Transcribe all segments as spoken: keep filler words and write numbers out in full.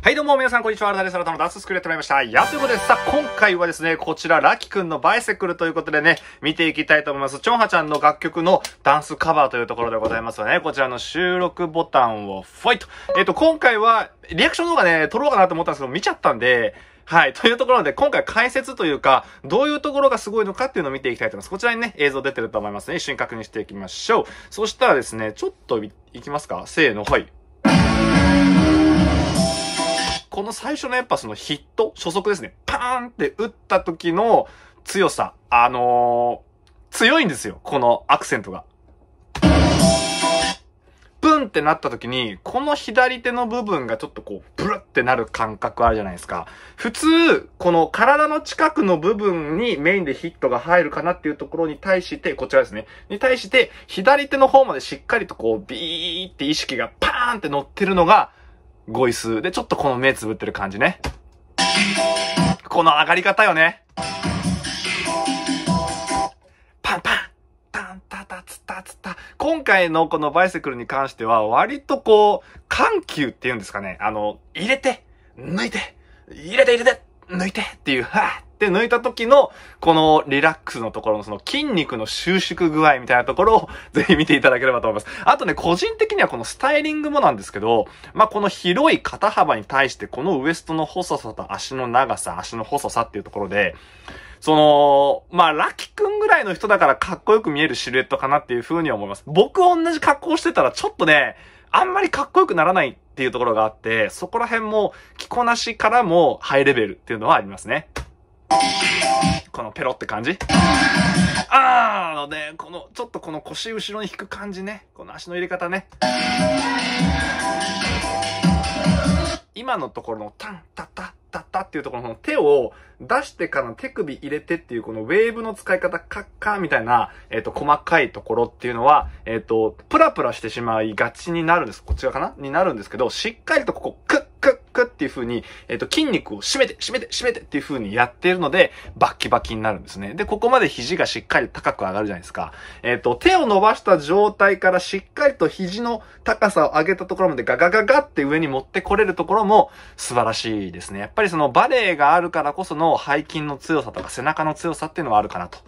はいどうも皆さんこんにちは、アルタです。アルタのダンススクールやってまいりました。やということでさあ今回はですね、こちらラキくんのバイセクルということでね、見ていきたいと思います。チョンハちゃんの楽曲のダンスカバーというところでございますよね。こちらの収録ボタンをファイト。えっと今回はリアクション動画ね、撮ろうかなと思ったんですけど見ちゃったんで、はい。というところで、今回解説というか、どういうところがすごいのかっていうのを見ていきたいと思います。こちらにね、映像出てると思いますね。一緒に確認していきましょう。そしたらですね、ちょっといきますか？せーの、はい。この最初のやっぱそのヒット、初速ですね。パーンって打った時の強さ。あのー、強いんですよ。このアクセントが。ブンってなった時に、この左手の部分がちょっとこう、ブルってなる感覚あるじゃないですか。普通、この体の近くの部分にメインでヒットが入るかなっていうところに対して、こちらですね。に対して、左手の方までしっかりとこう、ビーって意識がパーンって乗ってるのが、ゴイスで、ちょっとこの目つぶってる感じね。この上がり方よね。パンパンタンタタツタツタ。今回のこのバイセクルに関しては、割とこう、緩急っていうんですかね。あの、入れて、抜いて、入れて入れて、抜いてっていう、はぁって抜いた時の、このリラックスのところのその筋肉の収縮具合みたいなところをぜひ見ていただければと思います。あとね、個人的にはこのスタイリングもなんですけど、まあ、この広い肩幅に対してこのウエストの細さと足の長さ、足の細さっていうところで、その、まあ、ラキくんぐらいの人だからかっこよく見えるシルエットかなっていう風に思います。僕同じ格好してたらちょっとね、あんまりかっこよくならないっていうところがあって、そこら辺も着こなしからもハイレベルっていうのはありますね。このペロって感じ。あーあのね、この、ちょっとこの腰後ろに引く感じね。この足の入れ方ね。今のところのタンタタタタっていうところの手を出してからの手首入れてっていうこのウェーブの使い方カッカーみたいな、えっと、細かいところっていうのは、えっと、プラプラしてしまいがちになるんです。こっち側かなになるんですけど、しっかりとここ、クックックッっていう風に、えっと、筋肉を締めて、締めて、締めてっていう風にやっているので、バッキバキになるんですね。で、ここまで肘がしっかり高く上がるじゃないですか。えっと、手を伸ばした状態からしっかりと肘の高さを上げたところまでガガガガって上に持ってこれるところも素晴らしいですね。やっぱりそのバレエがあるからこその背筋の強さとか背中の強さっていうのはあるかなと。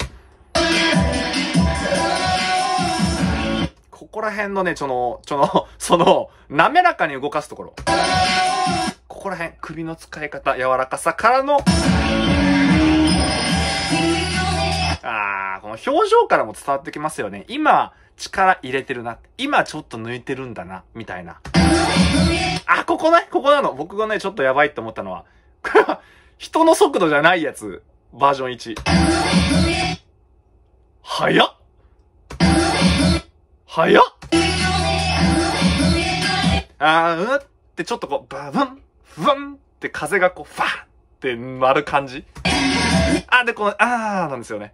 ここら辺のね、その、その、その、滑らかに動かすところ。ここら辺、首の使い方、柔らかさからの、あー、この表情からも伝わってきますよね。今、力入れてるな。今ちょっと抜いてるんだな。みたいな。あ、ここね、ここなの。僕がね、ちょっとやばいって思ったのは。人の速度じゃないやつ。バージョンいち。早っ早っあー、うんってちょっとこう、バブン、ブンって風がこう、ファーって丸感じ。あ、で、この、あーなんですよね。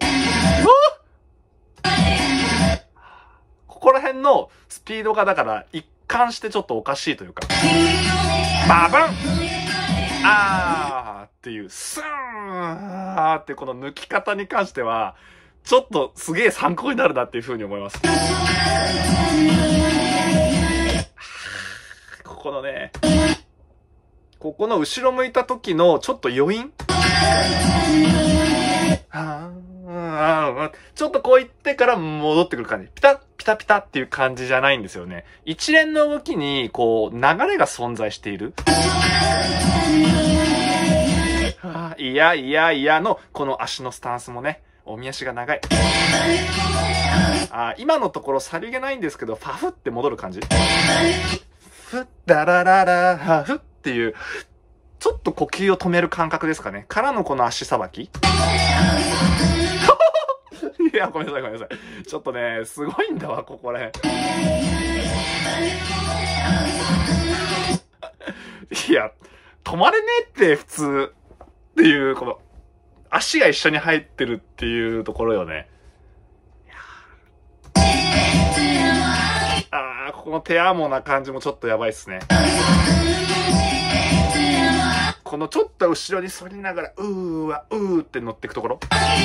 ここら辺のスピードがだから一貫してちょっとおかしいというか。バブンあーっていう、スーンあーってこの抜き方に関しては、ちょっとすげえ参考になるなっていう風に思います。ここのね、ここの後ろ向いた時のちょっと余韻ちょっとこう言ってから戻ってくる感じ。ピタッピタピタっていう感じじゃないんですよね。一連の動きにこう流れが存在している。いやいやいやのこの足のスタンスもね、おみ足が長い。あ、今のところさりげないんですけど、ファフって戻る感じ。フッダラララハフっていう、ちょっと呼吸を止める感覚ですかね。からのこの足さばき。いや、ごめんなさいごめんなさい。ちょっとね、すごいんだわ、ここら辺。いや、止まれねえって普通っていう、この、足が一緒に入ってるっていうところよね。あー、ここの手アモな感じもちょっとやばいっすね。このちょっと後ろに反りながら、うーわ、うーって乗っていくところ。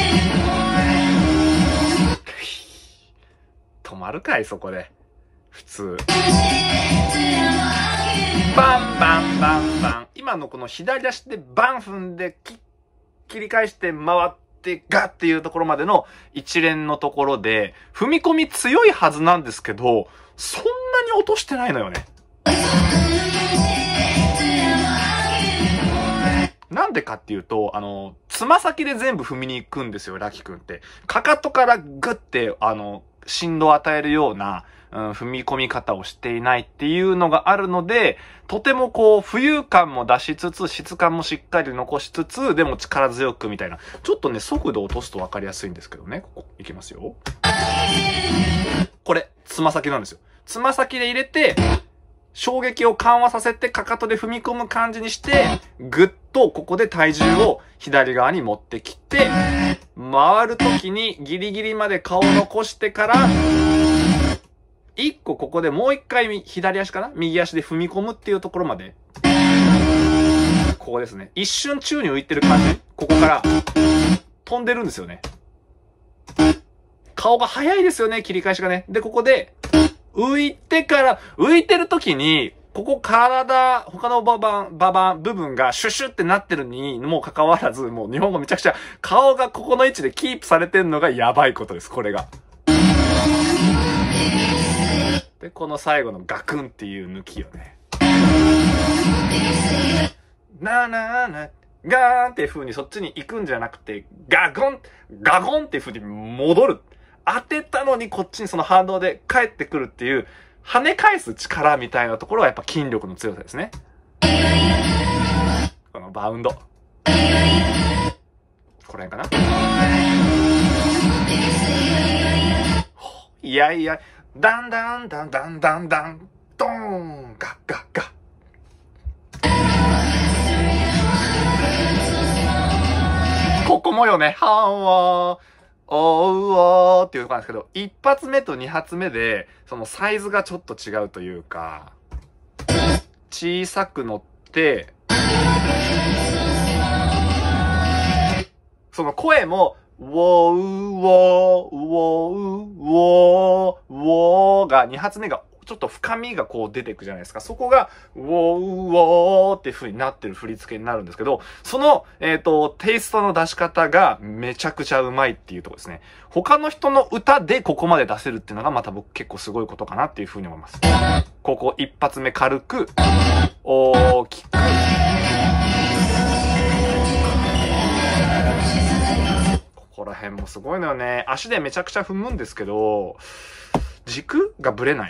止まるかい、そこで。普通。バンバンバンバン。 今のこの左足でバン踏んで、切り返して回って、ガッっていうところまでの一連のところで、踏み込み強いはずなんですけど、そんなに落としてないのよね。なんでかっていうと、あの、つま先で全部踏みに行くんですよ、ラキ君って。かかとからグッて、あの、振動を与えるような、うん、踏み込み方をしていないっていうのがあるので、とてもこう、浮遊感も出しつつ、質感もしっかり残しつつ、でも力強くみたいな。ちょっとね、速度を落とすと分かりやすいんですけどね。ここ、いきますよ。これ、つま先なんですよ。つま先で入れて、衝撃を緩和させて、かかとで踏み込む感じにして、ぐっとここで体重を左側に持ってきて、回るときにギリギリまで顔を残してから、一個ここでもう一回左足かな右足で踏み込むっていうところまで。ここですね。一瞬宙に浮いてる感じ。ここから飛んでるんですよね。顔が早いですよね、切り返しがね。で、ここで浮いてから、浮いてる時に、ここ体、他のババン、ババン部分がシュシュってなってるにもかかわらず、もう日本語めちゃくちゃ顔がここの位置でキープされてるのがやばいことです、これが。で、この最後のガクンっていう抜きよね。なーなーな、ガーンっていう風にそっちに行くんじゃなくて、ガゴン、ガゴンっていう風に戻る。当てたのにこっちにその反動で帰ってくるっていう、跳ね返す力みたいなところはやっぱ筋力の強さですね。このバウンド。これかないやいや、ダンダンダンダンダンダン、ドーン、ガッガッガッ。ここもよね、はんわー、おうおーっていうとこなんですけど、一発目と二発目で、そのサイズがちょっと違うというか、小さく乗って、その声も、ウォー、ウォー、ウォー、ウォー、ウォーが、二発目が、ちょっと深みがこう出てくじゃないですか。そこが、ウォー、ウォーっていう風になってる振り付けになるんですけど、その、えっと、テイストの出し方がめちゃくちゃうまいっていうところですね。他の人の歌でここまで出せるっていうのがまた僕結構すごいことかなっていう風に思います。ここ一発目軽く、大きく、ここら辺もすごいのよね。足でめちゃくちゃ踏むんですけど、軸がぶれない。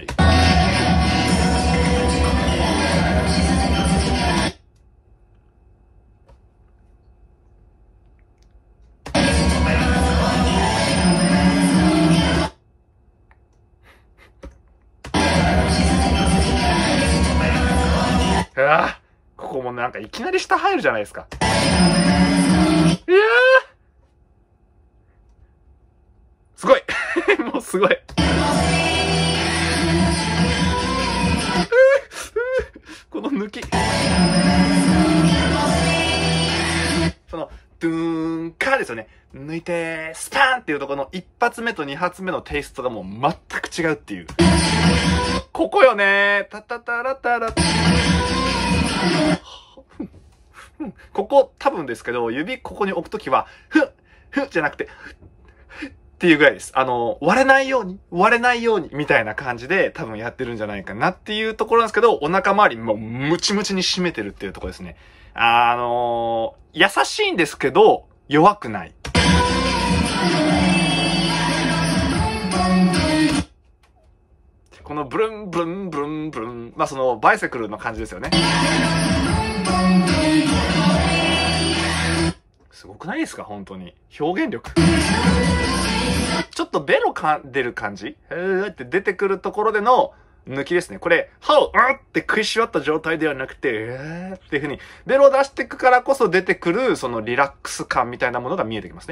うわ、ここもなんかいきなり下入るじゃないですか。いやーすごいもうすごいこの抜きそのドゥーンカーですよね。抜いてスパーンっていうところの一発目と二発目のテイストがもう全く違うっていうここよね。タタタラタラここ多分ですけど指ここに置くときはふっふっじゃなくてっていうぐらいです。あの、割れないように、割れないように、みたいな感じで多分やってるんじゃないかなっていうところなんですけど、お腹周りもムチムチに締めてるっていうところですね。あのー、優しいんですけど、弱くない。このブルンブルンブルンブルン、まあそのバイセクルの感じですよね。すごくないですか本当に。表現力。ちょっとベロか出る感じえーって出てくるところでの抜きですね。これ、歯をうんって食いしばった状態ではなくて、えーっていう風に、ベロを出していくからこそ出てくる、そのリラックス感みたいなものが見えてきますね。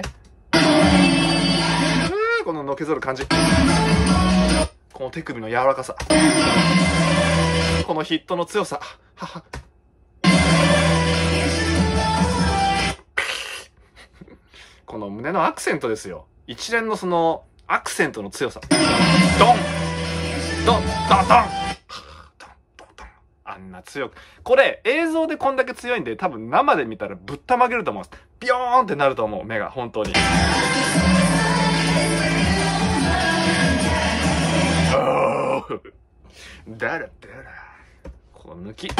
こののけぞる感じ。この手首の柔らかさ。このヒットの強さ。はは。この胸のアクセントですよ。一連のそのアクセントの強さ。ドンドンドンドンドンドンドン。あんな強く。これ、映像でこんだけ強いんで、多分生で見たらぶったまげると思うんです。ビヨーンってなると思う、目が、本当に。だらだら。こう抜き。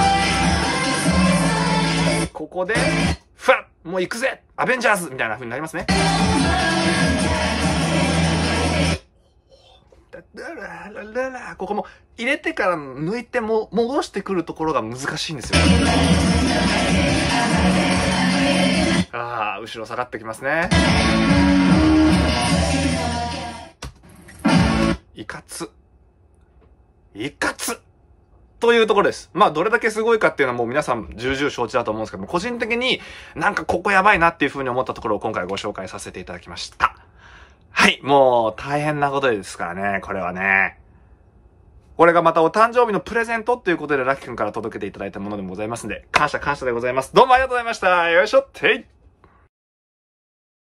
ここで、ふわっもう行くぜアベンジャーズみたいな風になりますね。ここも入れてから抜いても戻してくるところが難しいんですよ。ああ、後ろ下がってきますね。いかつ。いかつというところです。まあ、どれだけすごいかっていうのはもう皆さん重々承知だと思うんですけども、個人的になんかここやばいなっていう風に思ったところを今回ご紹介させていただきました。はい、もう大変なことですからね、これはね。これがまたお誕生日のプレゼントっていうことでラッキーくんから届けていただいたものでもございますんで、感謝感謝でございます。どうもありがとうございました。よいしょってい。